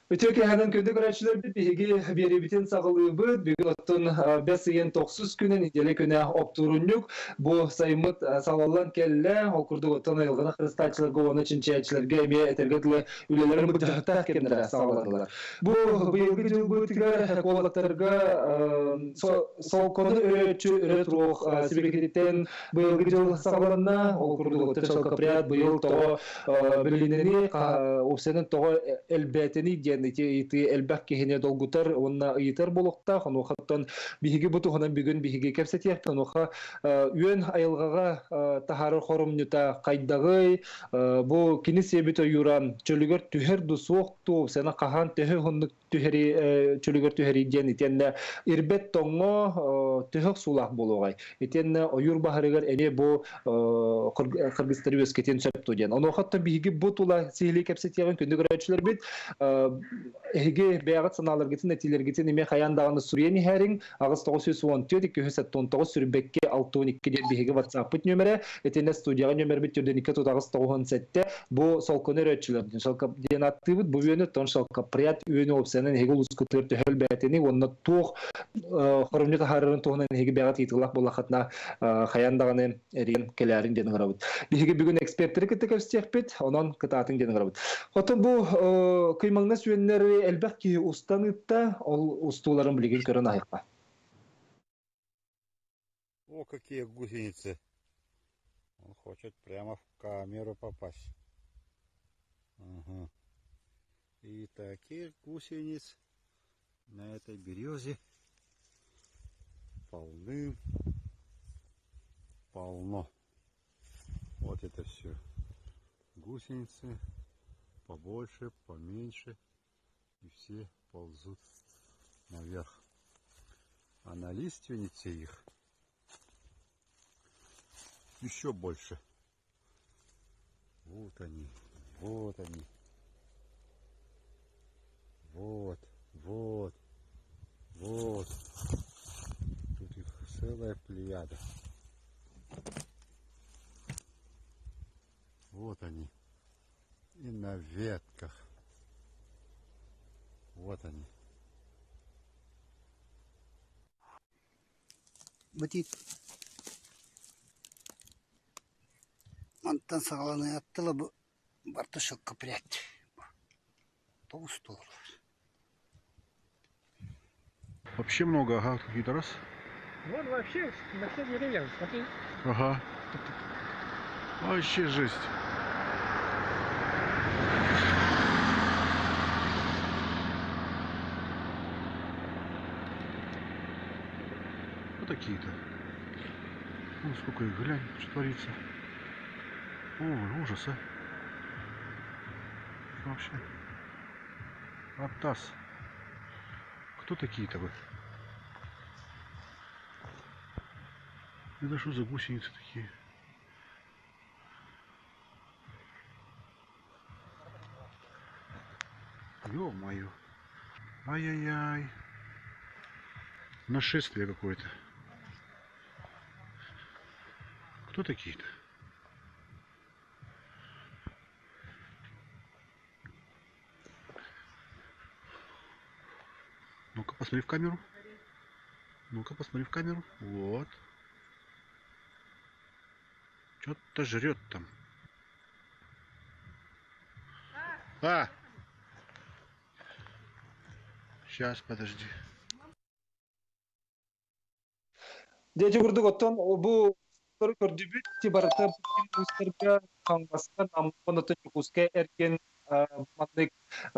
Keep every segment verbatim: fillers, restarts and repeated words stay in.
Öteki hemen kötü güreşçiler bir bihigi biri bitin sağlığı bu bugün ottun beş yıl dokuz güne nideli güne opturunyuk bu sayımıt sağlanan kelle okurdu ottun ayılgına hristaçlar govana çinçeyçilerge emiye etergetli ülelerin bu cahata kendine sağladılar. Bu bu yılgı yıl bu tikler kolaklarga sol konu öğretçü öğret ruh sibirgitten bu yılgı yıl sağlanana okurdu ottun şalkapriyat bu yıl toğu bilineni opsiyonun toğu elbeteni diyen ити элбәк кеһине долгутар онна ыйтар болохта хонохаттан биһиги буту хонан бүгүн биһиги кепсетиях хоноха үен айылгага тахары хорумнута кайдагы бу кинисе бито юран чөлүгөр түһер дусукту сена кахан төһө хоннук түһери чөлүгөр түһери диен итенне ирбет тоңго төһөк сулах болгай итенне оюр бахарыгар эне бу кыргызстан өскетен сөптү диен онохатта биһиги бутула сихли кепсетиягын күндүгөрөчүлөр бит Ege beyaz sanalar gitsin netiler gitsin ime hayan dağını Suriyeni herring ağız toğusu on diyor ki hüset ton toğus sürbekke altı on iki diye bir hege WhatsApp nömere etine stüdyoya nömer bitirdi iki tot ağız toğun sette bu solkoner ölçülerden şalka diyen aktivit bu yönü ton şalka priyat yönü opsiyonun hege uskutlar tehel beteni onunla toğ horumlu taharırın toğunun hege beyaz yitilak bolakatna hayan dağını erin kelerin denen arabut bir hege bugün ekspertleri kitek evstiyakbet onun kıtaatın denen arabut Хотон бу кыймаңна сүйеннери элбәкки устанытта ол устуларын билеген көрөн айыкка. О, какие гусеницы. Он хочет прямо в камеру попасть. Ага. И таких гусениц на этой березе полным полно. Вот это все. Гусеницы. Побольше, поменьше, и все ползут наверх. А на лиственнице их еще больше. Вот они, вот они. Вот, вот, вот. Тут их целая плеяда. Вот они. И на ветках. Вот они. Бытит. Антон сағаланы аттылы бұл бартышық кіпірет. Толстый. Вообще много, ага, какие-то раз. Вот вообще на все деревья, смотри. Ага. Вообще жесть. Такие-то. Ну, сколько их, глянь, что творится. Ой, ужас, а. Вообще. Атас. Кто такие-то вы? Это что за гусеницы такие? Ё-моё. Ай-яй-яй. Нашествие какое-то. Кто такие-то? Ну-ка, посмотри в камеру. Ну-ка, посмотри в камеру. Вот. Что-то жрет там. А! Сейчас, подожди. Дети курдук оттон бу көрдүбүт тибарата бустарга каңгаска нампоното чукуска эркен мандык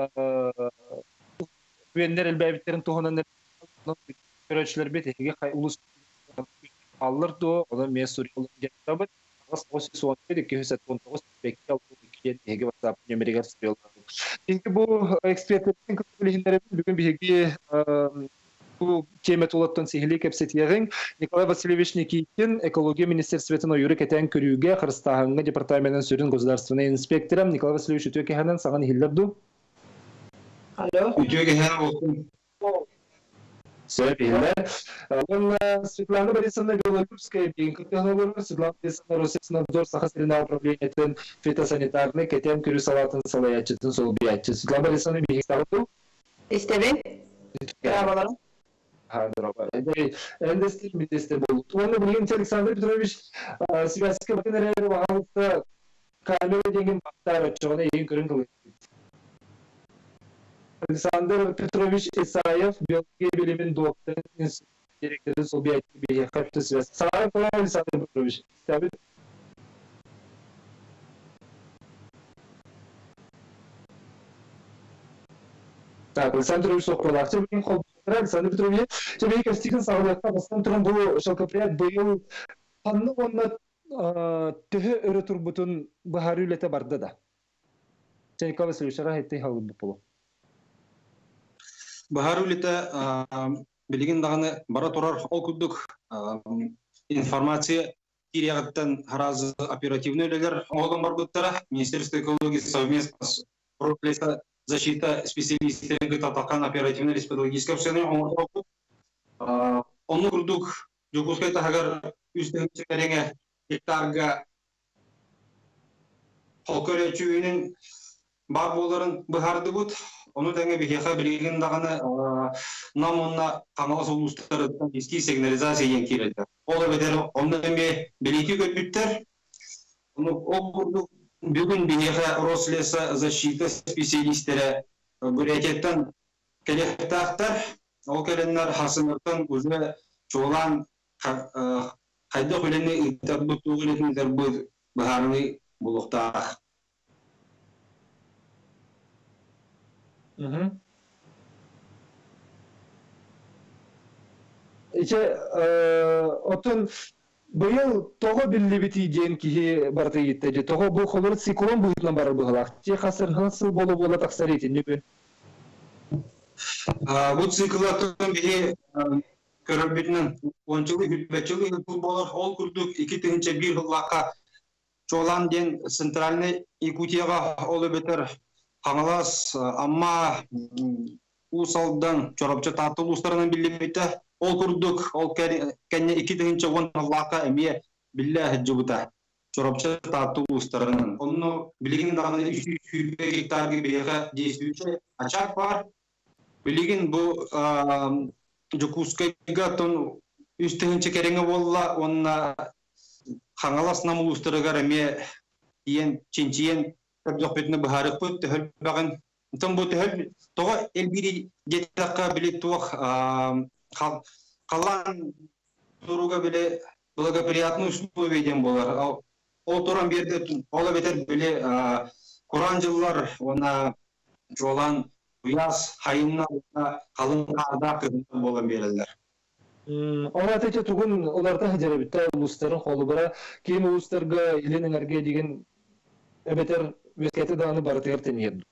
үендер элбэбиттерин туһунан көрөчүлөр бет эге улус аллар до ода месур жактабыт ас оси сон эки жүз он тогуз бекке алты эге WhatsApp нөмерге сұралды. Çünkü bu ekspertlerin kıtlıkları bugün bir hegi bu temet olattan sihli kepsetiyerin Nikolay Васильевич Никитин Экология Министерствоның юрик этен көрүүгө Кыргызстанга департаментин сөрүн государственный инспектором Николай Васильевич Үтөке ханан саган хиллерду. Алло. Үтөке хан болсун. Сепиле. Он Светлана Борисовна Белорусская, технология Светлана Борисовна Росеснадзор Сахастрина управлениятын фитосанитарный кетен көрүү салатын салаячытын сол биячы. Светлана Борисовна бигистагы İstebin? Merhabalarım. Endestir midestir болду. Оны билген Александр Петрович Сибирский бакынерер вагылыкта камера деген бактар очогона эң көрүн кылып. Александр Петрович Исаев биология билимин доктору директору Собият бие капты связь. Саев Александр Петрович. Стабит. Так, Александр Петрович Соколов. Билген кол Александр Петрович, тебе кастигин сагылыкта бастан туран бул шалкаприят быйыл канны онна төһө өрө турбутун бахары үлете барды да. Чайка Васильевич рахетти халып болу. Бахары үлете билигин даганы бара турар ол күдүк информация кирияттан харазы оперативный үлелер оған бар буттара Министерство экологии совместно с Профлеса защита специалистов Татарстан оперативно-республиканского обсуждения. Он урдук, Жукускай тагар үстенче кереңе гектарга холкөрө чүйүнүн бар боларын быхарды бут. Onu denge bir heka bilgin dağını namonna kanal solustları eski signalizasyya yenkiredi. Ola bedel ondan bir bilgi götürtler. Onu o kurdu bugün bir heka Roslesa защита специалистлері bürecetten kelektaktar o kelenler hasınırtan uzun çoğulan kayda kuleni itabbut tuğuletin terbud baharını bulukta. İşte otun bıyıl toğu billi biti diyen ki bardı gitti. Toğu bu kolor siklon boyutuna barı bıhalak. Çe hasır hasıl bolu bola taksar etin ne bi? Bu siklatın biri körübütünün onçılı hütbetçili hütbül bolar ol kurduk iki tığınca bir hıllaka çoğulan den sentralini Yakutiyaga olu beter Kanalas ama usaldan çorapçı tatlı uluslarının billimete ol kurduk ol kenne iki tığınca on hıllaka emiye billah cıbıta çorapçı tatlı uluslarının onu bilginin dağında üç yüz hektar gibi yaka değiştirici açak var. Bilgin bu Жукускайга тон üstünçe kerenge bolla onna Kanalas namı uluslarıgar emiye diyen çinçiyen Sohbetine baharı put tehel bagın tam bu tehel toğa elbiri jetaka bile toğa kalan turuga bile благоприятный условияден болар. Ол туран берде ола бетер бile Kur'an жыллар ona жолан Uyaz hayınla kalın karda kırmızı bolan verirler. Ona teçe tuğun olarda hacere bitti ulusların kolu bara kim uluslarga ilin enerji digen ebeter veskete dağını baratır teniyed.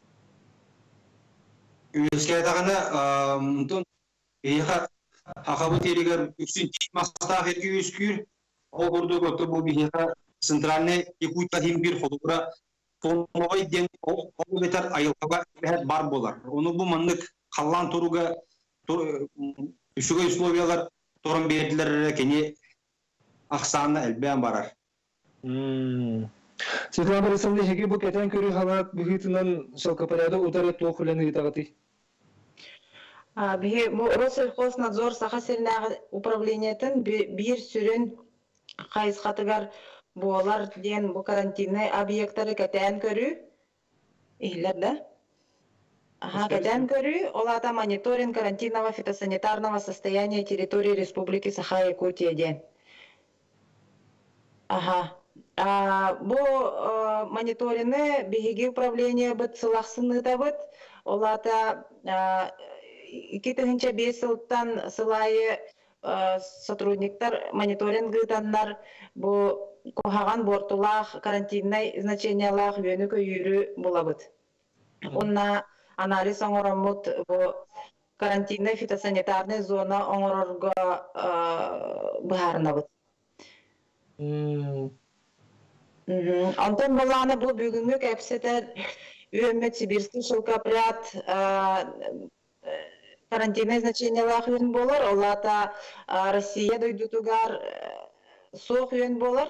Veskete dağını mutun eha akabu teriger üstün masta herki üskür o kurdu gotu bu bir eha sentralne Yakutya him bir kolu bara Tonnoy den o beter ayılga bar bolar. Onu bu manlık kallan turuga düşüge условиялар torun berdiler keni aksanı elben barar. Svetlana Борисовна, hegi bu keten körü halat büyütünden şalkaparada udaret toğulanı gitagati. Bu Россельхознадзор Саха Селнағы управлениятын bir sürün kayız katıgar Boğalar diyen bu karantinay obyektleri keten körü ihler de. Aha, keten körü olata мониторинг карантинного фитосанитарного состояния территории Республики Саха-Якутия diyen. Aha. Bu мониторинг bihiги управление быт сылақсыны да быт. Олата iki bin beş yıldan сылайы сотрудниктар мониторингытаннар bu Kohağan bortulaq karantinay значениялах yönü köyürü bulabıt. Onna analiz oңоромут bu karantinay fitosanitarный zona oңорорго bıharnabıt. Ondan bolаны bu бүгүнгү кепсете Üömet Sibirski Şılkapryat karantinay значениялах yön bolar. Olata Россия doydutугар soğuk yön bolar.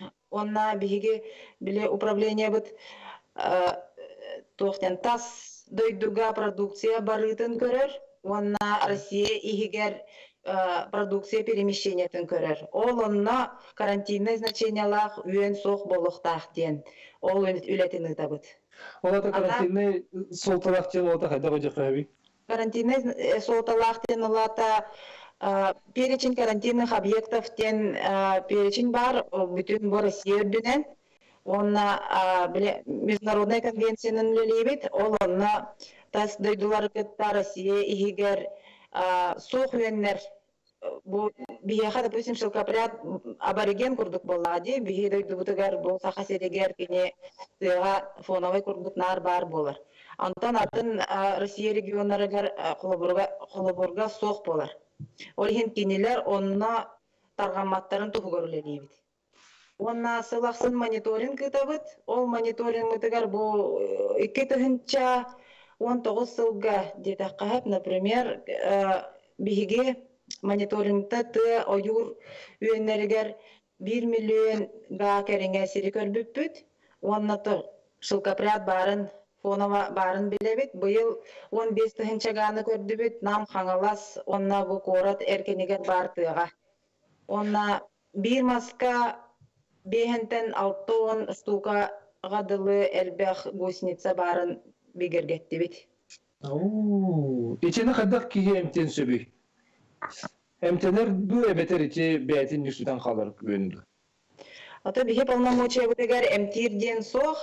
Onna bihiги биле управление бит тоқтен тас дойдуга продукция барытын көрөр, онна Россия игер продукция перемещениятын көрөр. Ол онна карантинный значениялах үйен соқ болуқтақ ден. Ол үлетін ұтабыд. Олата карантинный солталақ жел олата қайда қойдық қаби? Карантинный солталақ ден олата перечень карантинных объектов ден перечень бар, бүтін бұл Россия үрдінен. Онна международная конвенцияның лелебет, ол онна тас дойдулар кытта Россия игер соқ үйеннер. Бу бияха, допустим, шылкапрят абориген курдук боллади, бихи дойду бутыгар бол саха серегер кене тыга фоновый курдуктар бар болар. Антон атын Россия регионарыгар холобурга соқ болар. Олихин кинелер онна таргаматтарын тухугорлелебит. Онна сылақсын мониторинг кытабыт, ол мониторинг мытыгар бу икки тыгынча он тогуз сылга детаққахып, например, бихиге мониторингта ты ойур үйеннерігер bir миллион га кереңе сири көрбүппүт. Оннаты шылкапрят барын, фонова барын билебит. Быйыл он беш тыгынча ганы көрдүбүт, нам хаңалас, онна бу корат эркенегер бар тыга. Онна bir маска бехентен алты он штука гадылы элбэх гусеница барын бигергеттибит. Ооо, ичени кайдак киге эмтен сөбүй. Эмтенер бу эбетер ичи бәйтин нүсүтен калыр күндү. Ата бихе полномочия бутегер эмтир ден соқ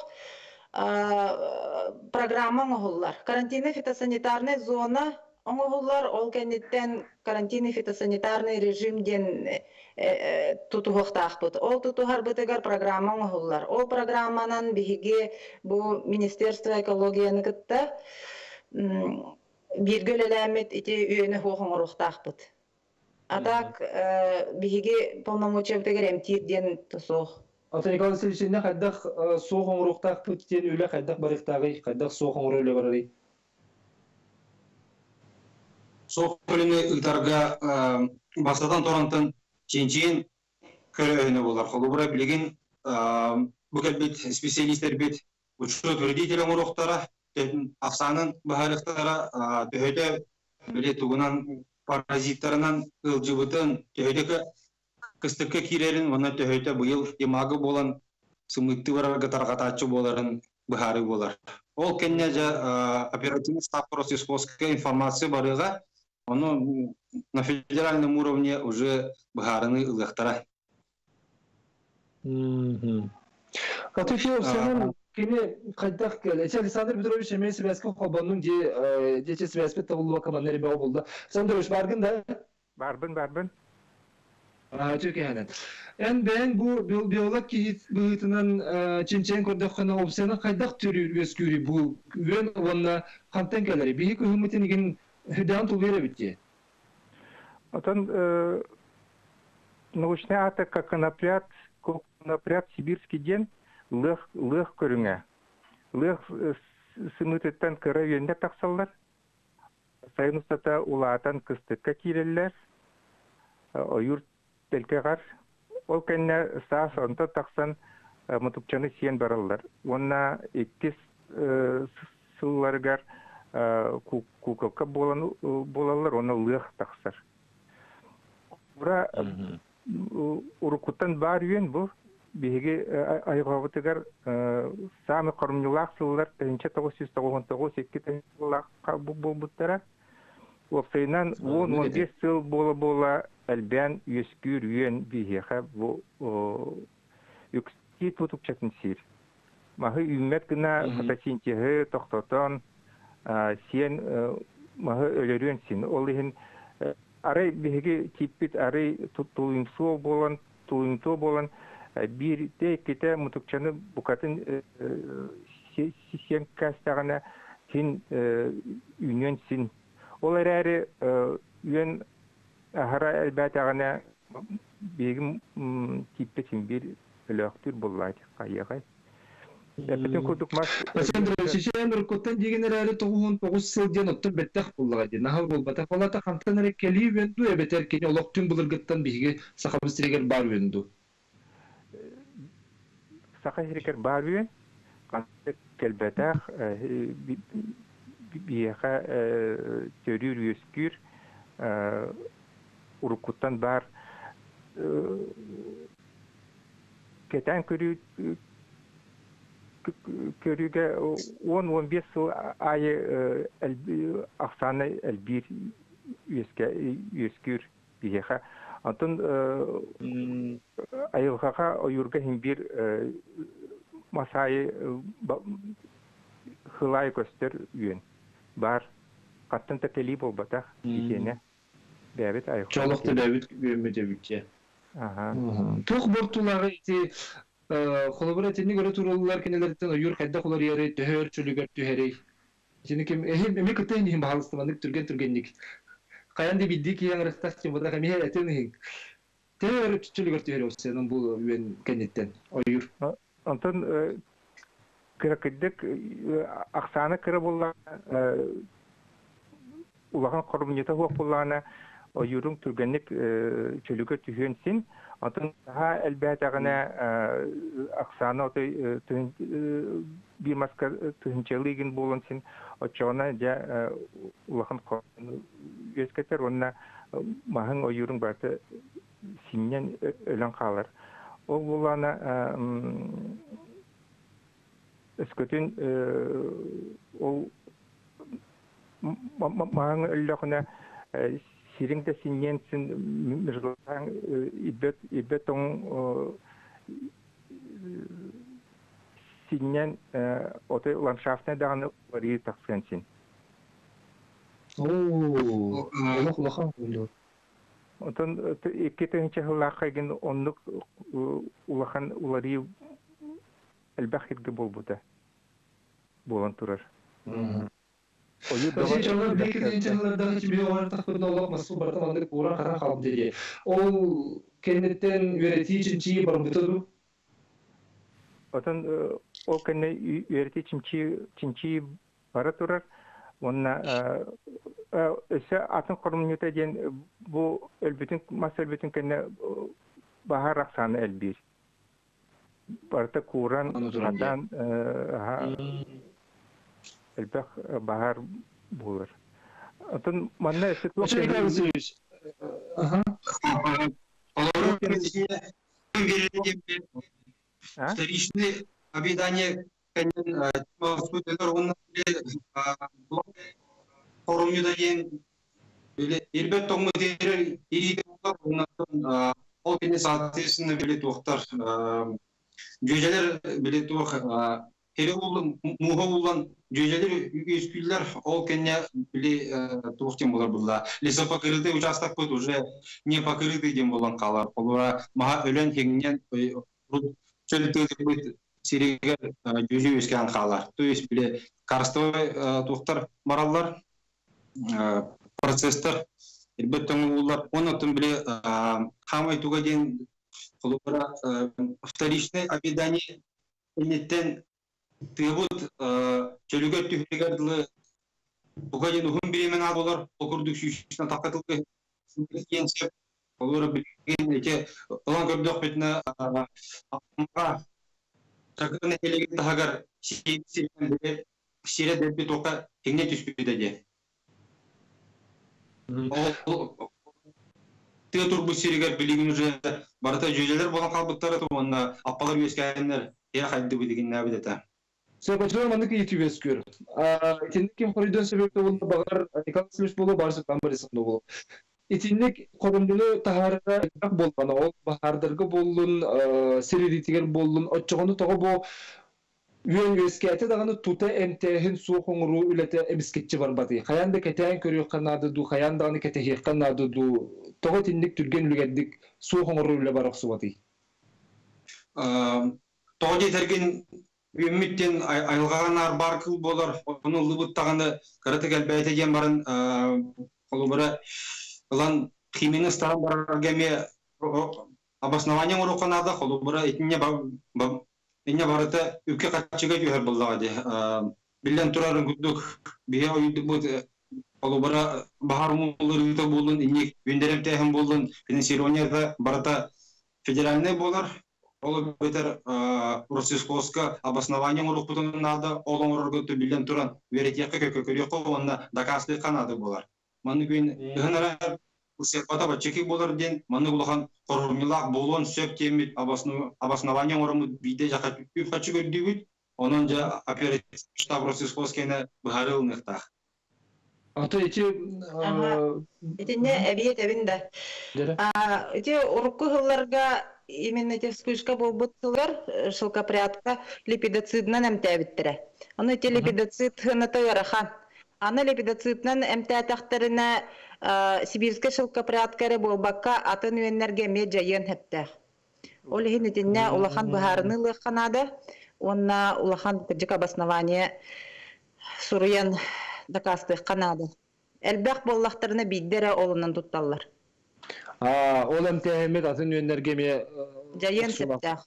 программа оңоллар. Карантинный фитосанитарный зона оңоллар, ол кенеттен карантинный фитосанитарный режим ден тутуғықтақ бұд. Ол тутуғар бутегер программа оңоллар. Ол программанан бихиге бу Министерство экологияны кытта биргөл әләмет ити үйені хоғын ұрықтақ бұд. Атак бихиге полномочия бутегер эмтир ден тусоқ. Ата Николай Васильевич, не кайдак соқ оңруқтақ пүттен үйлі кайдак барықтағы, кайдак соқ оңру үйлі барары? Соқ өліні ұйтарға басадан торантын чен-чен көрі өйіні болар. Қолы бұра білеген бүкіл бет специалистер бет учет вредителі оңруқтара, афсанын бағарықтара, төхеті біле туғынан паразиттарынан ылжыбытын, төхетікі кыстыкка кирерин, вона төхөйті бұйыл имагы болан, сымытты барарға тарғатачы боларын бұхары болар. Ол кенне жа оперативный штаб Россельхозка информация барыға, оны на федеральном уровне уже бұхарыны ылықтара. Катуфилов, сенің кене қайдақ кәлі. Александр Петрович, мен Себясков қолбанның де Себяспет табылуға командары бәу болды. Александрович, барғын да? Барбын, барбын. Türkiye'nin. En ben bu biyolog ki büyütünen çinçen kordakına opsiyonu kaydak türü üskürü bu ven onunla kanten geliri. Bir hükümetin için hüdan tuvere bitti. Otan научный атак как конопряд, конопряд сибирский ден лых лых көрүңө. Лых сымытыттан кырайында таксаллар. Сайнустата улаатан кыстыкка киреллер. Ойур Телкегар, ол кенне саас онто таксан мутукчаны сиен бараллар. Онна иккис сылларыгар кукалка болалар, оны лых таксар. Бура урукуттан бар үйен бұл, беге айғавытыгар сами қорымнылақ сыллар, тәнче тоғыз жүз тоғыз тоғыз екі тәнчелақ бұл бұттара. Опсайнан он он беш сыл бола-бола әлбән өскүр үйен бейхеға үксті тұтып сир. Мағы үммет гына фотосинтегі тоқтотон сен мағы өлерен сен. Ол ехін арай бейхеге типпет арай туйымсу болан, туйымсу болан bir de kete mutukçanı bukatın sisyen kastağına sin ünyen sin. Olar eri ün ahara elbette ağına begim tippetin bir löktür bullaydı kayıgay. Bütün kurduk mas. Mesela şişen rukuttan diğer eri toğun toğuz sıldiyen ottun bettek bullaydı. Nahal bulbatak olata kantan eri keliği vendu e beter keni oloktun bulurgıttan bihige sakabıstırıger bar vendu. Sakabıstırıger bar ven kantan kelbetak biyaha törür yüskür urukuttan bar keten körü körüge on on beş ayı aksana elbir yüskür biyaha Antın ayılgağa oyurga himbir masayı hılay göster yön. Bar kattın tekeli bol bataq diyene. Bäbit ayılgağa. Çolukta bäbit gömüde bütçe. Aha. Tuq bortulağı iti kolabорационный göre turullar kenelerden oyur kadda kolar yere töhör çölüger töheri. Şimdi kim hem emi kıtayın hem bahalıstımanlık türgen türgenlik. Kayan di bildik yang restas cembuda kami hayat ini. Töhör çölüger töheri olsun bu yön kennetten oyur. Antın kırakıddık aksana kıra bolla ulağın korumnyata huak bollana oyurun türgenlik çölüger töhönsin. Antın ha elbette gene aksana o bir maska tühünçeligin bulansın. O çoğuna ja ulağın korumnyata yüzketer onunla mahın oyurun batı sinyen ölen kalır. O bulana eskütün o mahın öllekine Siringde sinyensin mirgultan ibet ibeton sinyen ote landschaftne dağını varıyı taksensin. Oo, Allah Allah oldu. Ondan iki tane hılakayın onluk ulakan uları elbette gibi bulbuda bulan turar. Oyu പക്ഷേ ചൊല്ല ബേക്ക് തെഞ്ചുള്ളda hiç bir olarak takıda olmazsa barata mandık buran karan kaldı diye. O kennetten üretici için çiğ barbutu. Ondan o kenne üretici çimçi çimçi para turar. Ona ise atın korumnyata diyen bu elbette masal bütün kenne bahar aksanı elbir. Barata kuran adan ha elbette bahar bulur. Atın manna eski O şey kalmış. Aha. Olur kendisine verildiği bir старичный обидание kendim mahsuller onlar bile forumda yen böyle elbette onu diğer iyi onlardan o beni saatesinde bile doktor cüceler bile tuğ hele olan muha olan cüceler üsküller o kenya bile tuğtim olur bulla lise fakirde участок будет уже не покрытый дем olan kalar olara maha ölen hengyen çölükte будет сирегер жүзі өскен қалар. То есть біле карстовый тоқтар мараллар процесстер әлбәттен олар оны тым біле хам айтуға дейін құлыбыра вторичный обедание енеттен тыйбыт чөлігі түхілігерділі бұға дейін ұғым беремен ал олар оқырдық сүйшісіне тақатылғы енсеп олар білген еке ұлан көрдіқ бетіне ақымға Takırın elegi tahagar sirende sire depi toka tekne tüspüde de. O teatr bu siriger bilginize barata jüjeler bolan kalbıtları tomanna appalar üyeskenler ya haydi bu digin ne bideta. Sebepçiler mandık YouTube eskür. İtinlik kim koridon sebepte oldu bağır nikahsızmış bolu barsı kambarısında bolu. İtinlik korumdulu taharada bolmana o bahardırgı bollun seriditiger bollun açığını toğa bu yön yöskete dağını tuta emtehin su konuru ülete ebisketçi var batı. Hayanda keteğin körüyor kanadı du, hayan dağını keteği kanadı du. Toğa tinlik türgen ülgedik su konuru üle barak su batı. Toğa yetergen ümmitten ayılğağın arbar kıl bolar. Onu lıbıt tağını karatık elbette gen barın kolubara Lan химийный стран баргаме обоснование уроканада холубара итне ба итне барата үке качыга жөһөр буллагы. Билен турарын күдүк бие ойду бу холубара бахар мулларыта болун итне өндөрөм техим болун финансирование барата федеральный болар Ол бетер Росисковска обоснование урукпутун нада олон ургуту билен туран веретекке көкөрөкө онда дакасты канады болар. Маны күн генерал усепата бачеки болар ден маны улахан корумилак болон сөп темит обоснование уруму биде жака түп качы көрдүбүт. Онон жа оператив штаб Росисковскene бахарыл нехтах. Ата ити Итинне әбиет әбинде. Ити урукку хылларга именно эти вспышка болбут сылар шылкапрядка липидоциднан әмтәбиттіре. Аны ити липидоцид хынаты ырахан. Аны липидоциднан әмтәтәхтәріне Сибирске шылкапрядкары болбакка атын үеннерге меджа ен хәптәх. Ол хин итинне улахан бахарыны лыханады. Онна улахан кырдык обоснование суруян дакастых канады. Элбэх боллахтарына биддере олунан тутталлар. А, ол эмтемет атын үеннерге ме Жайын септах.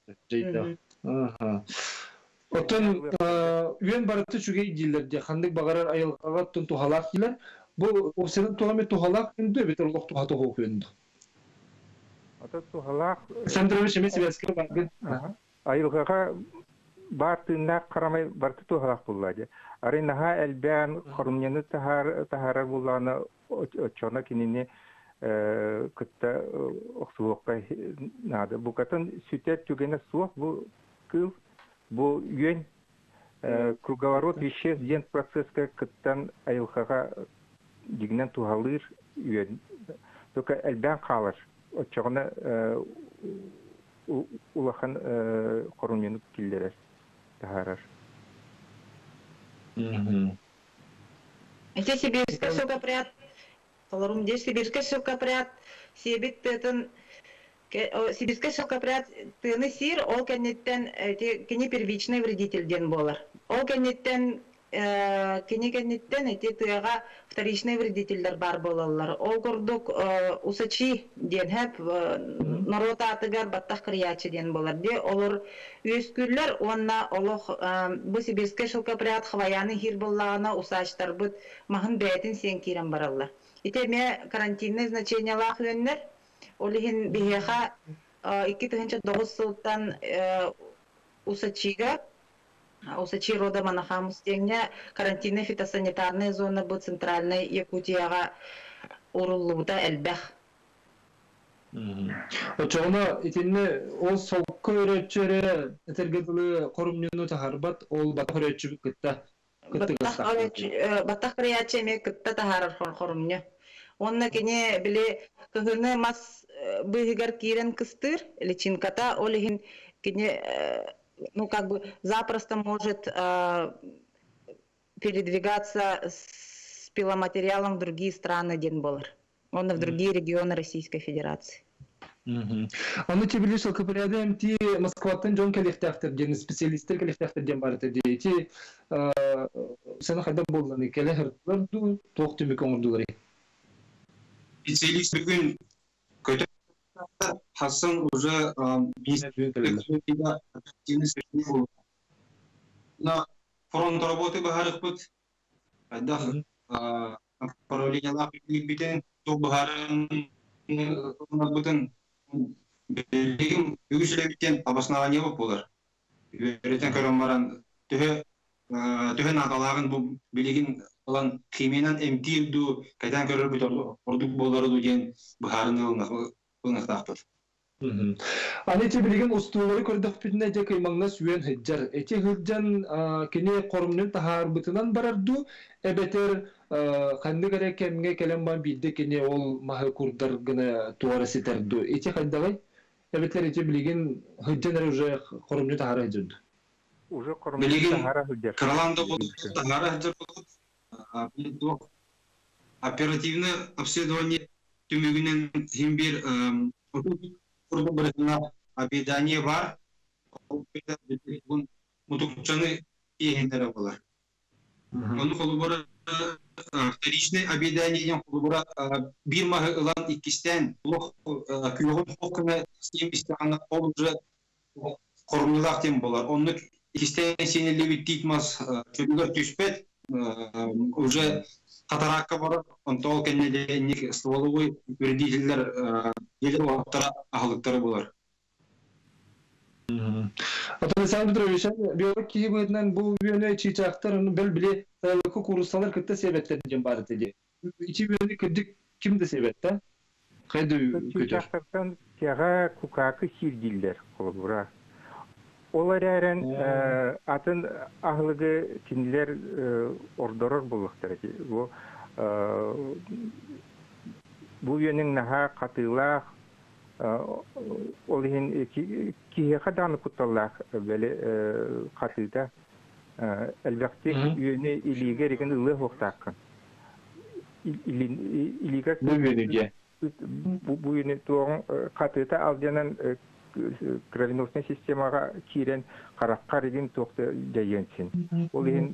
Отон үен барытты чүгей дилерде хандык багарар айылгага тун тухалак дилер. Бу осенин тугаме тухалак үндөй бетер улук туха туха окуенду. Ата тухалак Сандрович эмес вескер багы. айылгага бартына карамай барты тухалак буллади. Арынаха элбән хорумняны тахар тахарар булланы очона кинини кытта оксулукка нады. Бу катын сүтет түгене суак бу кыл бу юен круговорот веществ ден процесска кыттан айылхага дигнен тухалыр юен. Только элбән калыр. Очона улахан хорумняны киллерер тахарар. Эти сибирская шелкопряд, колорум здесь сибирская шелкопряд, себит тетен, сибирская шелкопряд тыны сир, ол кенеттен, эти кени первичный вредитель ден болар. Ол кенеттен, кени кенеттен, эти тыга вторичный вредительдер бар болалар. Ол гордук усачи ден хеп, народа атыгар баттах криячи ден болар. Де олар үскүллер, онна олох бу сибирская шелкопряд хваяны хир боллагана усачтар бут махын бәйтин сен кирен бараллар. Ите ме карантинный значение лах веннер, олихин бихеха икки тыгынча тогуз сылтан усачига, усачи рода манахамус деңне карантинный фитосанитарная зона бу центральной Якутияга уруллууда элбэх. Очоғына итинне ол солқы өрөтчері этергеділі корумнюну тахарбат ол баттақ өрөтчі кытта. Баттақ криячы еме кытта тахарар корумню. Онна кене біле кыгыны мас быгыгар кирен кыстыр, личинката олихин кене, ну как бы запросто может передвигаться с пиломатериалом в другие страны ден болар. Он в другие регионы Российской Федерации. Аны тебе лишь алкоголем ти Москватан Джон Калифтахтер ден специалисттер Калифтахтер ден бар ди. Ти сена хайда болданы келехертлер ду тоқты мекоңдулары. Специалист бүгін көтө Хасан уже на фронт работы бахарык бут. Айдах направление лапик битен то бахарын бутын билигим үгүшле битен обоснование болар. Беретен көрөм баран төһө төһө надалагын бу билигин алан химиянан эмтирду кайдан көрөр бит ордук болары деген бахарын ылнактапты. Аны те билген устулары көрдөх бүтүнө же кыймаңна сүйен хыджар. Эти хыджан кене корумнун тахар бытынан барарду. Эбетер канды керек кемге келем бан бидде кене ол махы курдар гына туара сетерду. Эти хаддагай эбетер эти билген хыджан уже корумнун тахар хыджарду. Уже корумнун тахар хыджар. Краланда тахар хыджар. Оперативное обследование түмүгүнөн химбир Kurban bırakına abidaniye var. Bu mutukçanı iyihenlere var. Onun kolubara tarihine abidaniye'nin kolubara bir mahı olan ikisten kuyuğun hokuna sistem isteğine olunca korumlulak dem bolar. Onun ikisten seneli bitmez çocuklar düşpet уже катаракка бар, онтол кеннеле стволовый вредителер еле вақтара ахылыктары болар. Ата Александр Петрович, биолог кийбетнен бу үйөнө чыйчактар бел биле сайлыкы курусталар кытта себеттер ден бар деди. Ичи үйөнө кидик кимде себетте? Кайда көтөр? Чыйчактардан тяга кукакы сирдилдер колбура. Олар әрен атын ағылығы тінділер ордорор болуқтар. Бұл үйенің наға қатылақ, ол ең кейе қаданы құтталақ бәлі қатылда. Әлбәқті үйені илиге реген ұлы оқтақын. Бұл үйені Бұл үйені туғын қатылда алдынан кровеносный системаға кирен қараққа реген тоқты жайенсін. Ол ең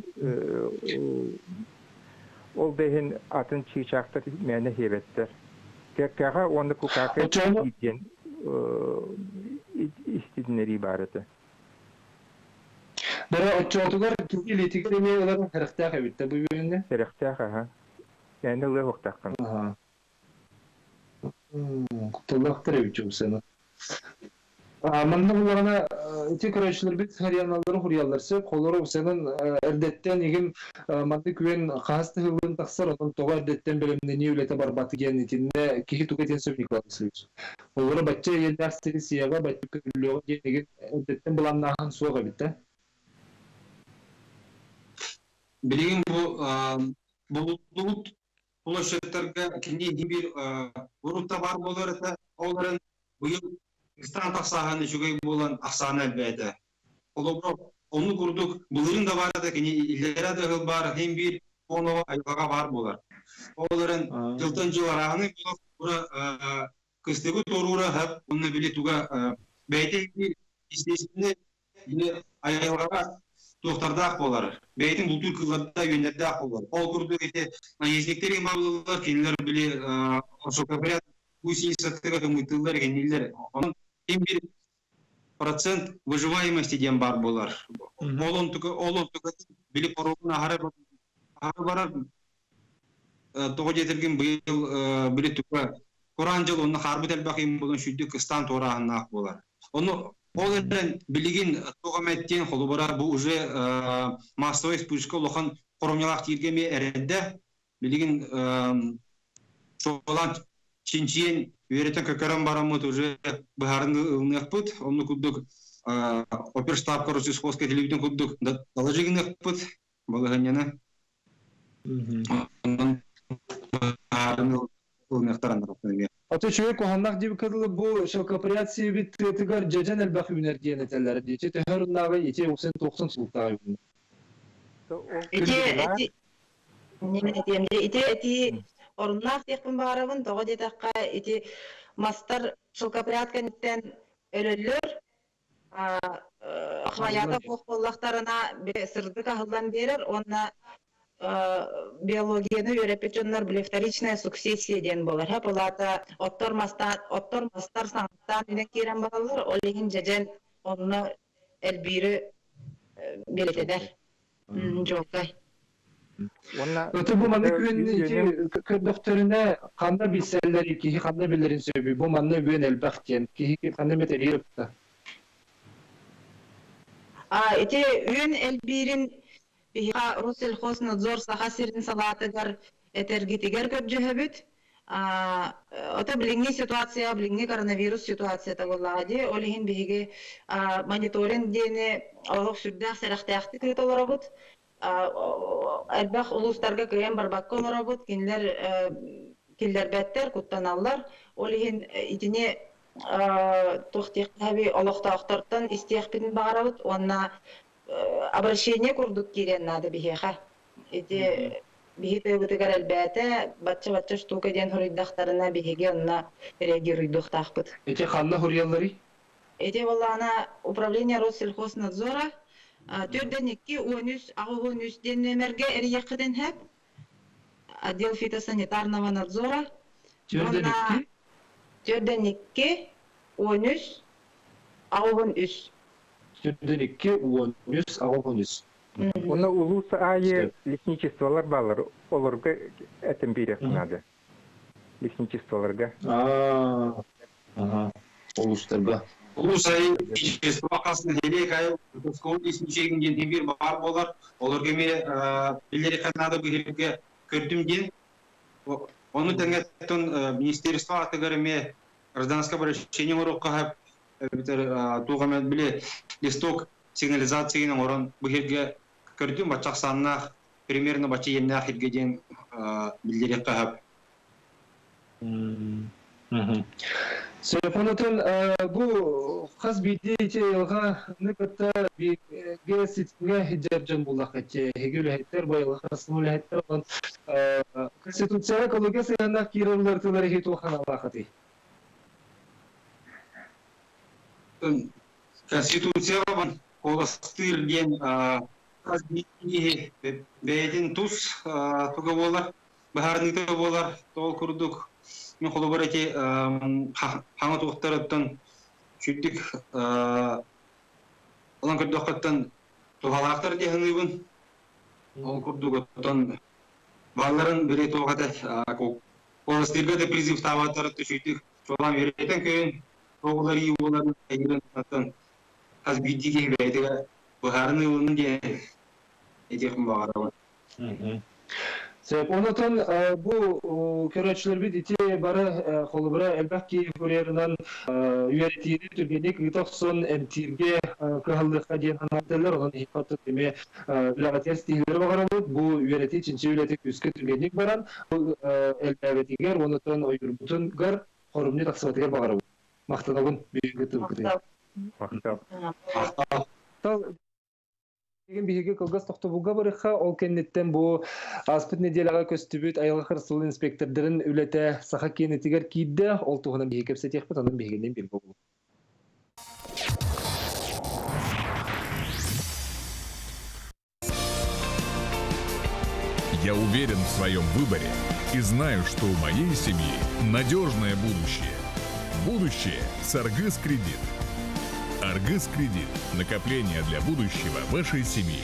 ол дейін атын чыйчақтар мәні хебеттер. Теккаға оны кукақы иден истидінері барыды. Бәрі отчоғытығар келетігер еме оларын қырықтақ әбітті бұл бөлінде? Қырықтақ, аға. Мәні ұлы оқтақын. Құттылықтар әбітті бұл Манда буларына ити көрәчләр бит хәряналары хурьяллар сөп, колоры усенен эрдеттен игим манда күен касты хылын таксар, онун тога эрдеттен белемне не үлете бар батыген итинне кихи тугетен сөп Николаевич. Олары бачча елдер стилисияга бачча күллөгө деген эрдеттен буланнахан суга битте. Билигин бу булут площадьтарга кине бир урутта бар болар эте, оларын быйыл Истан тақсағаны жүгей болан ақсаны әлбәді. Оны күрдік, бұлырын да бар еді, кені илері де бар, хем бір оны айғаға бар болар. Оларын жылтын жыл арағыны болар, кыстығы торуыра ғап, оны біле туға бәйті істесіне айғаға тоқтардақ болар. Бәйтін бұлтыр қылғадда өндердақ болар. Ол күрдік еті, езнектерін бағылылар, кенілер біле шоқапырят, Пусть саттыга кымытылар кенилер. Onun bir процент выживаемости дем бар болар. Олон тука олон тука били коробуна хары бар. Того жетерген быйыл били тука Коран жыл оны харбы телбаким болон шүддү кыстан тораанак болар. Оны олерден билигин тогаметтен холубара бу уже массовый спуск лохан коромнялак тиргеме эредде билигин шолан Чинчиен веретен какарам барамут уже бахарны нехпут, он кудук оперштаб короче сходской телевидение кудук доложили нехпут, балаганяна. А то человек угаднах дип кадылы бу шелкоприации бит тыгар жажан элбах үнердиен этелер дече төхөрнагы ите оксан токсон султагы. Ите не демде ите эти Оруннах текпин барабын, тоға детаққа ити мастар шылкаприятканеттен өлөллөр, хваята қоқполлақтарына сырды қағылдан берер, онна биологияны өрепечонлар біле вторичная сукцессия ден болар. Хеп олата оттор мастар саңыттан үйнен керен бағалар, олеген жажен онына әлбейрі белетедер. Жоқтай. Öte bu manna güvenli kırdıktırına kanda bilseler ki kanda billerin sebebi bu manna güven elbette ki kanda meteri yoktu. А эти үн элбирин биха Русел хоснадзор сахасирин салатыгар этергитигер көбжөһөбүт. А ота билинги ситуация, билинги коронавирус ситуация тагыллади. Олихин биге мониторинг дене олох сүрдәк сәрәхтәхти кыталарабыт. Әлбәқ улустарға көйен барбаққа оларабыт, келдер бәттер, құттаналар. Олихин итіне тоқтиқ әбі олықта ақтартан істеқпін бағарабыт, онна обращение күрдік керен нады бігеға. Ити биги тыгытыгар әлбәті, батча-батча штука ден хұрыйдақтарына бігеге онна реагируйдық тақпыт. Ити қанна хұрыяллары? Ити олағына управление Россельхознадзора Төрден екі он үч, ағы он үч ден нөмерге әрияқыден әп. Отдел фитосанитарного надзора. Төрден екі? Төрден екі, он үч, ағы он үч. Төрден екі, он үч, ағы он үч. Оны улус айы лесничестволар балар, оларға әтім берек нады. Лесничестволарға. Ага, улустарға. Улусай ичество акасын элек ай Тоскоон исмичегин ден бир бар болар. Олар кеме билери Канада бирге көрдүмден. Оны теңеттен министерство атыгарыме гражданское обращение урокка битер тугамет биле листок сигнализацияның орын бирге көрдүм бачак санна примерно бачы емнах хиргеден билдери кахап. Сөйпонотон бу хас бидейте елга ныкытта биге ситинге хиджабжан булакаче хегүлэхеттер байылга хасмулэхеттер он конституция экология сыянна кирилер тылары хиту ханалахати. Конституция бан коластыр ден хас бидейте бейдин тус туга бахарны болар тол курдук. Мен қолы бар әте қаңы туқтарыптан шүттік ұлан көрді оқыттан тұғалақтар дегені бұн. Ол көрді өттен баларын бірі тоғады қолыстырға да призив табатарытты шүттік. Жолан веретен көйін тоғылар үй оларын әйірін ұттан қаз бүйдіге бәйтіға бұхарыны ұлының ден әтеқін бағарауын. Онотон бу көрөчүлөр бит ити бары холубра элбакки көрөрүнөн үйрөтүүнү түргенек токсон эмтирге кыһалдыкка ден ханаттылар онун ипаты теме лагатес тилер багарабыт бу үйрөтүү чинчи үйлөтүк үскө түргенек баран бул элбабетигер онотон ойурбутун гар хорумну таксыбатыгер багарабыт мактанабын бүгүтү Egen bihiге кылгас тохтобуга барыха ол кеннеттен бу аспыт неделяга көстүбүт айылга кырсыл инспектордорун үлете саха кенетигер кийде ол тугунан биһиге кепсетехпит анын бигенен бир болу. Я уверен в своем выборе и знаю, что у моей семьи надежное будущее. Будущее с Аргыс Кредит. Аргыс Кредит. Накопление для будущего вашей семьи.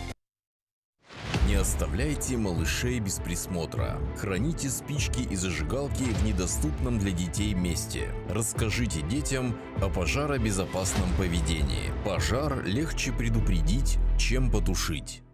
Не оставляйте малышей без присмотра. Храните спички и зажигалки в недоступном для детей месте. Расскажите детям о пожаробезопасном поведении. Пожар легче предупредить, чем потушить.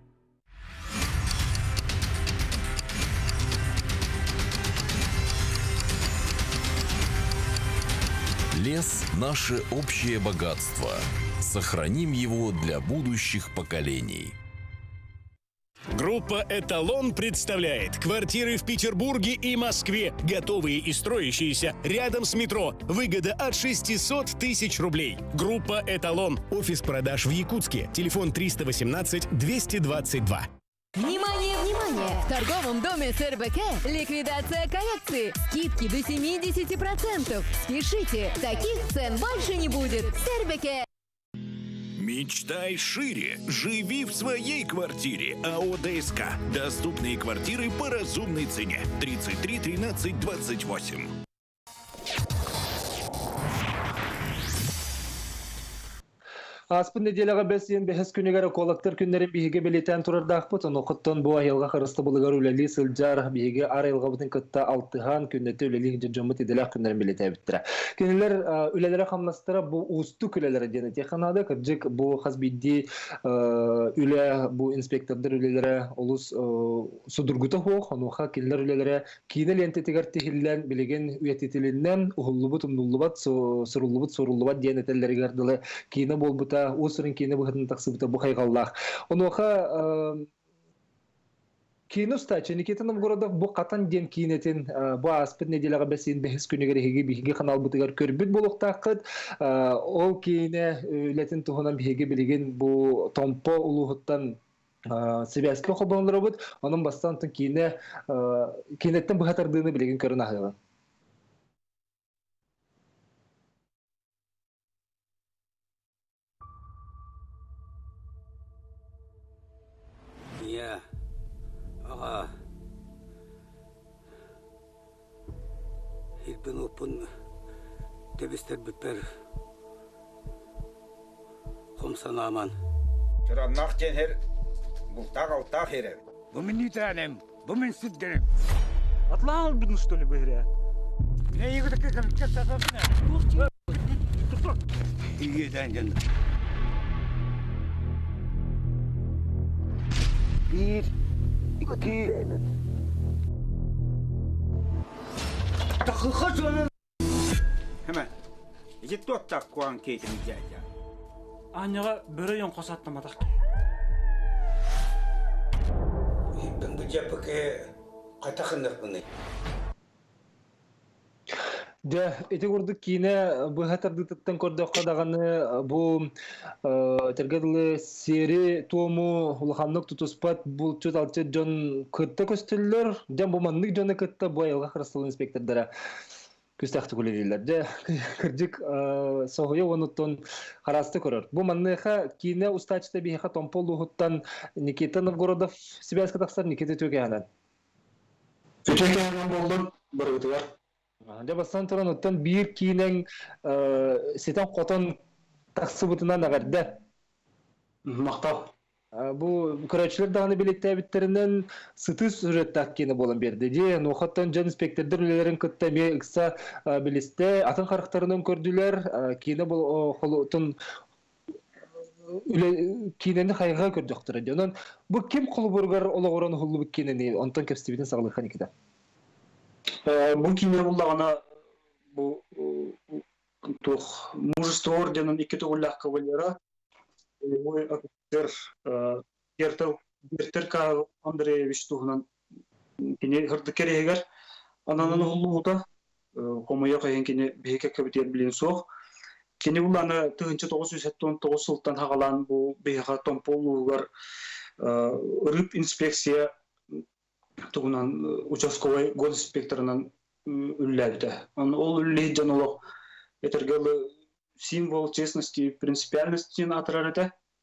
Лес – наше общее богатство. Сохраним его для будущих поколений. Группа «Эталон» представляет квартиры в Петербурге и Москве, готовые и строящиеся рядом с метро. Выгода от шестисот тысяч рублей. Группа «Эталон». Офис продаж в Якутске. Телефон триста восемнадцать двести двадцать два. Внимание, внимание! В торговом доме СРБК ликвидация коллекции. Скидки до семидесяти процентов. Спешите, таких цен больше не будет. СРБК. Мечтай шире. Живи в своей квартире. АО ДСК. Доступные квартиры по разумной цене. тридцать три тринадцать двадцать восемь. Аспын неделяга бесен бехес күнегер колактар күннерин биһиге белетен турардакпыт, онуқыттан бу айылга кырысты булыгар үлели сылжар биһиге арайылга бутын кытта алтыхан күннете үлели жоммут иделак күннерин белете биттира. Күнелер үлелере хамнастыра бу усту күлелере дене теханада кыржык бу хазбидди үле бу инспектордор үлелере улус судургута хох, онуха киллер үлелере кине лентетигер тихиллен билеген уятитилиннен ухуллубут умнуллубат суруллубут суруллубат денетеллери гардылы кине болбута Осырын кейіне бұғытын тақсыбыта бұқай қаллақ. Онуға кейіні ұста, ченекетінің ғырады бұ қатан ден кейінетін бұ аспыт неделіға бәсейін бәхіз күнігері хеге бейге қанал бұтығар көрбіт болуқтақыд. Ол кейіне үлетін тұғынан бейге білеген бұ томпо ұлығыттан себәскі қолданылары бұд. Оның бастантын кейінеттен бұғатардığını білеген көрін ағылған. Я, ага, илбен опын дебестер бипер комсан аман. Жара нахтен хер, бұл тағал тақ хер. Бұл мен не тәлем, бұл мен сүддерім. Атланыл бұдың, что ли, бігірі? Мен егі дәкі кәлікке сәпәпіне. İyiden canım. Bir, iki... Dakika sonra... Hemen. İki tuttak kuan keytini geldi. Anyaga böre yon kosatlamadak. Ben bu cepke katakındık bunu. De, iti kurduk kine bu hatırdıktan kurduk kadağını bu tergedili seri tomu ulhanlık tutuspat bu çöt alçı jon kıtta köstüller. De bu manlık jonu kıtta bu ayılga kırısılı inspektörlere küstahты kulediler. De, kırcık soğuya onutun harastı көрөр. Bu manlığa kine ustaçta bir ha tompol luhuttan Nikita Novgorodov Sibirsk Kazakhstan Nikita Tökehanan. Tökehanan boldu barıgıtı var. De basan toranottan bir kinen seten qoton taksıbıtından agarda. Maqtav. Bu kuraçlar dağını birlikte bitlerinden sıtı sürettak kene bolan berdi. De nohattan jan inspektörler ülelerin kıtta me ıksa biliste atın qarıqtarından kördüler. Kene bol holutun üle kineni hayga kördüktür. Ondan bu kim qulburgar olağoran hullu bu kineni ondan kepstibiden sağlıqan ikide. Bu kine bullagana bu тух мужество орденин iki tuğullah kavalyera bu офицер Гертел Гертерка Андреевич тугунан кини хырды керегер ананын улууда комоя кайын кини бейке кабитер билин соқ кини буланы тыгынчы тогуз жүз сексен тогуз жылдан хагалан бу бейга томполугар рыб инспекция тугунан участковый год инспекторунан үлләбді. Ол үллей жанылық етергелі символ честности и принципиальности атырар еті.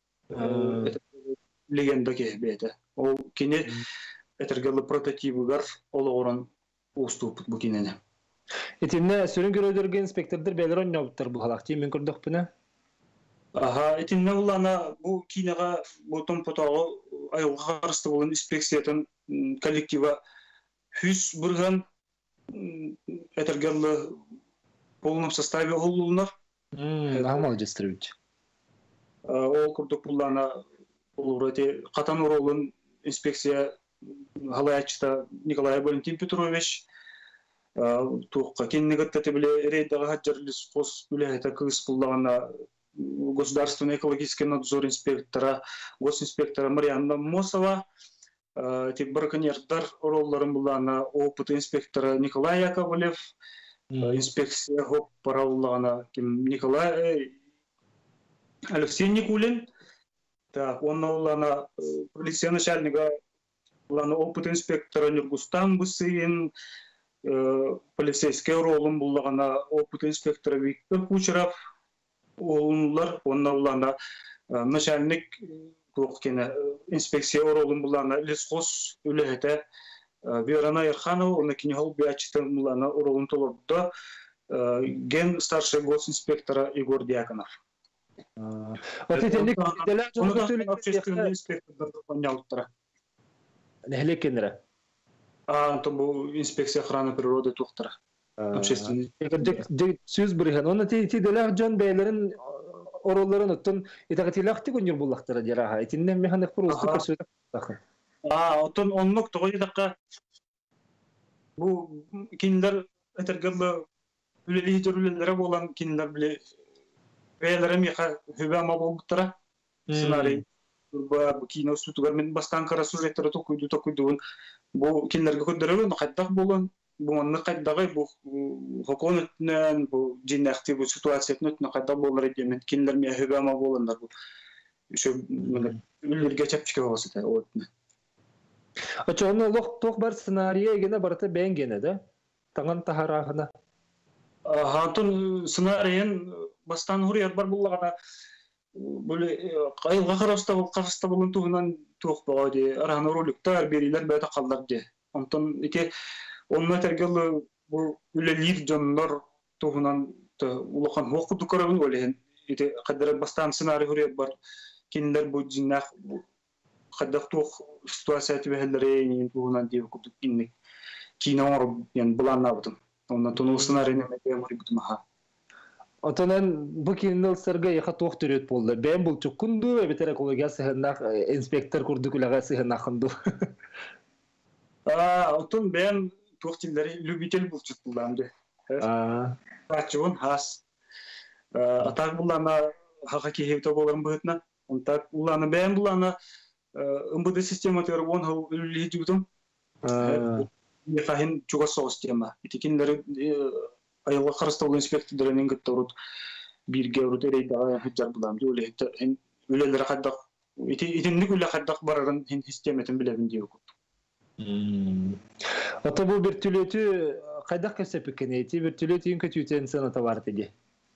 Легенда кебеді. Ол кене етергелі прототипігар олы орын ұстуып бұл кенені. Етімне сөрін көрөдерге инспектордыр бәлер ойнауыптар бұл халақ деймін көрдік бұны? Аха, етімне ұлана бұл кенеға бұтын потағы айылға қарысты болын инспекциятын коллектива хүс бұрған этергелі полном составе олулунар. Нормал жестіревич. Ол күрдік бұллана қатан уролын инспекция Галаячта Николай Валентин Петрович туққа кеннегітті біле рейдаға хаджарлис қос біле әті күйіс бұллағана государственный экологический надзор инспектора, госинспектора Марьяна Мосова, тип браконьердар ролларын булана опыт инспектора Николай Яковлев, инспекция гоп параулана ким Николай Алексей Никулин, так он улана полиция начальника улана опыт инспектора Нургустам Бусыин, полицейский роллын булана опыт инспектора Виктор Кучеров. Onlar onlarla начальник тоқкене инспекция оролун булана лескос үлехете Верана Ерханова оны кине хол биячтын булана оролун толорда ген старший госинспектора Егор Дьяконов. Вот эти делегаты общественный инспектор понялтыра. Нехлекенре. А то бу инспекция охраны природы тоқтыра. Общественный. Söz bırıhan. Onu tideler John Beylerin orolların otun itaqatilaqti günür bullaqtara diraha. Itinden mehanik prostu kösödü. Aa, otun onluk toğuy dakika bu kinler etergalla üleli törülelere olan kinler bile beylerim yaha hübama bolduktara. Scenariy. Bu kino sütügar men bastan kara sujetlere tokuydu tokuydu. Bu kinlerge ködürüyor. Hatta bolun bu anı kaydağı bu hukumetten bu cinnakti bu situasiyetini kayda bollar diye kinler mi hübama bolanlar bu şu ülür geçip çıkıyor olsa da o. Açıkçası loh tok bar senaryo gene barata ben gene de tangan taharahına. Hatun senaryonun bastan huriyet bar bullagana böyle ayılga karasta bu karasta bulun tuğunan tuğuk bağdı arahana roliktar biriler böyle kallar diye. Ondan iki Onun tergeli bu üleliyik canlılar tuğunan ulukan hukudu karabın öyle. İşte kadar bastan senaryo hürriyet var. Kinler bu cinnak kadar tuğ situasiyeti ve helleri tuğunan diye hukudu kinlik. Kina var yani bulan nabıdım. Ondan tonu senaryo ne medya var bu maha. Отонан бу кинил сырга яха тох төрөт болду. Бен бул чукунду, эбетер экология сыгынак инспектор курдук улага сыгынакынду. А, отон бен тохтилдери любитель булчут булдамды. А, Ачуун хас. Атак булана хака кехевте боларын бытна. Онтак булана бен булана ымбыды система төр он хол үлүлүдүм. А, яхин чуга система. Итикиндер айылга карастырылган инспектордордун гыттырут бирге урут эрейдага хыжар булам жоле эн үлелер кадак итинник үле кадак барган систематын билебин деп окут. Ата бу бир түлөтү кайдак кесеп экен эти бир түлөтүн көтүтен саната бар деди.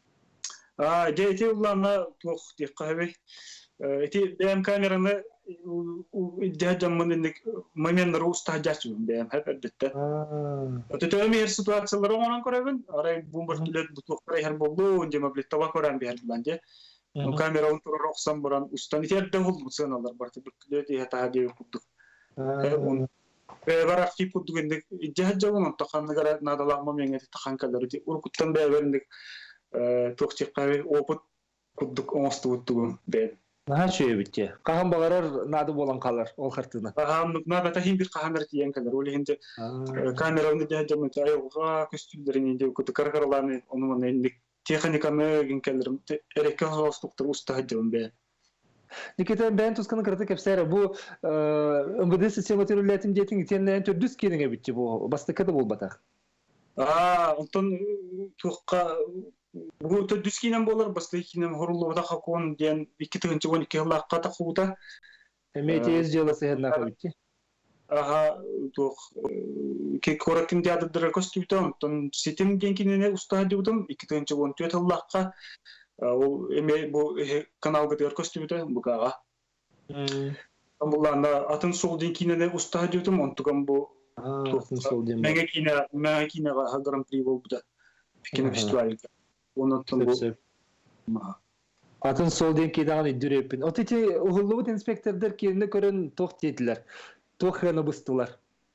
А, дети улана тох диккабе. Эти бем камераны иддәҗәммәнлек моментнары устаҗачу бем хәбәрдәттә. Ата төмер ситуацияләр оңан күрәбен, арай бумбыртылет бутуклар һәр булды, җәмә билет таба күрәм бер буланҗа. Ну камераның туры рөхсән буран устан итәрдә булды сыналар барты билет ята дип куттык. Он бәрәк тип куттыгындык иддәҗәммән таханнагара надалама менгә таханкалары ди уркуттан бәвердик тохтиккабе опыт куттык оңстуттугым бер. Наһа чөйбитте. Каһан багарар нады болан калар ол хартына. Каһан нада та хим бир каһандар тиен калар. Ол инде камераны дәҗәмәт айга костюмдарын инде күтә каргарларны онун инде техниканы ген калар. Эреккә хостуктыр устаҗым бе. Никита бен тусканы кырты кепсәре бу МВД система төрүләтим детин теннән төрдүс кенеңе битте бу. Бастыкы бул батак. А, онтон тухка бу төдүскинен болар, бастыкинен хорулуда хакон ден икки тыгынчы он эки лакка такута. Эме тез жылысы херна кабитти. Ага, тух ке коракин диадыр костюмтон, онтон ситим генкинене устадыдым икки тыгынчы он төрт лакка. Ол эме бу каналга дер костюмтон бугага. Амбуланда атын сол денкинене устадыдым, онтуган бу Мега кино, мега кино гран-при болду. Кино фестиваль. Onu tanıdım. Atın sol denki dağını dürepin. O teti uğurluğut inspektörler kendine körün toh dediler. Toh yana bıstılar.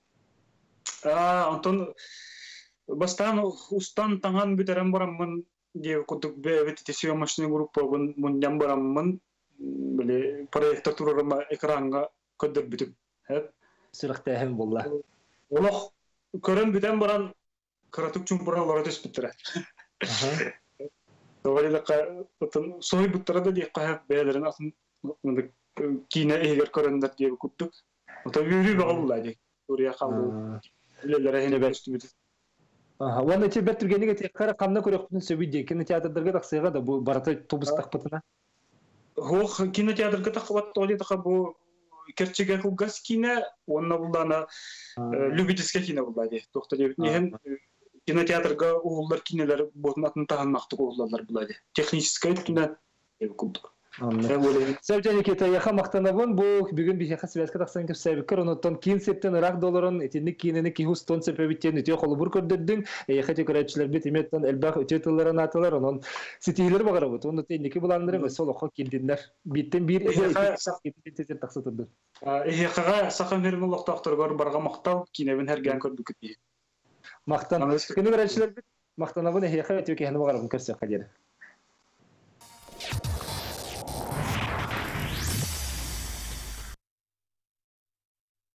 Aa, ondan bastan ustan tangan biterim baramın diye kuduk be ve tesiyor maşını grup bun bun jam baramın böyle projektör turarma ekranga kodur bitim. Hep sırıkta hem bolla. Olah körün biten baran karatuk çumburalara düz bitire. Aha. Doğrulikle bütün soy buttara diye kahve beylerin asın kine eğer körünler diye kuttuk. O tabi yürü bir oldu. Oraya kaldı. Ülelere hene bestümüdü. Aha, onun için ben Türkiye'ne getirdik. Kara kamna kuruyorsun söyledi. Kine teatrda taksıya da bu barata tobus takpatına. Ho, kine teatrda takpat oldu da bu kerçege kulgas kine onunla bulana любительский kine buldu. Doktor diye hem кинотеатрга угуллар кинелер ботнатын таганмакты угуллар булады. Техническая кино кубдук. Сәбҗән Никита яха мактанабын бу бүген бихәка связка таксан кеп сәбиккер онтон кин септен рак долларын этинник кинене ки хустон сепебиттен үтө холу бур көрдүрдүң. Яха текөрәчләр бит иметтен элбах үтө тылларын аталар онон ситилер багара бут. Онда тенники буландыры сол охо килдиннер. Биттен бир эзе сак такса турду. Яхага сакын бермин локтоктор барга мактал кинебин хәргән көрдүк ди. Мактан. Күнү берәчләр бит мактанабын яха өтө ки хәне багара көрсөк кадер.